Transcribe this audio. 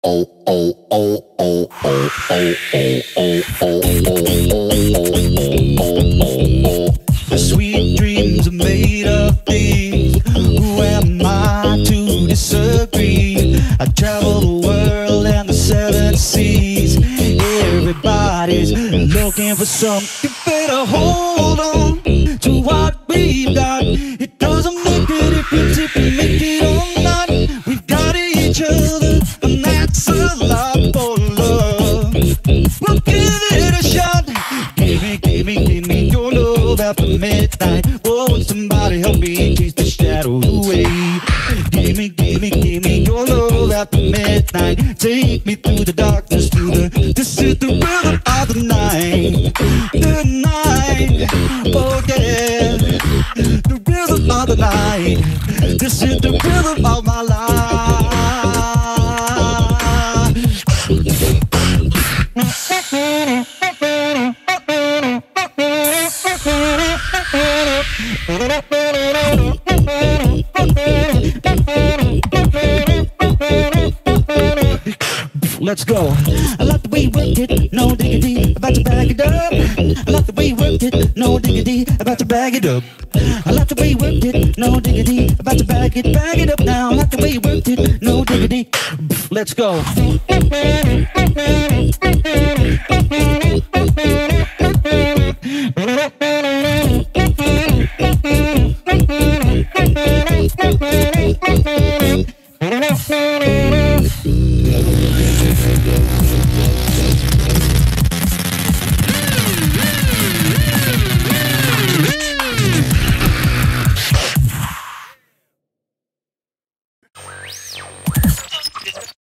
Sweet dreams are made of things. Who am I to disagree? I travel the world and the seven seas. Everybody's looking for something better. Hold on to what we've got. It doesn't make a difference if we make it or not. We've got each other, and that's a lot for love. We'll give it a shot. Give me your love after midnight. Oh, somebody help me chase the shadows away. Give me your love after midnight. Take me through the darkness, this is the rhythm of the night. The night, oh yeah, the rhythm of the night. This is the rhythm of my life. Let's go. I like the way you work it, no diggity, about to bag it up. I like the way you work it, no diggity, about to bag it up. I like the way you work it, no diggity, about to bag it up now. I like the way you work it, no diggity. Let's go.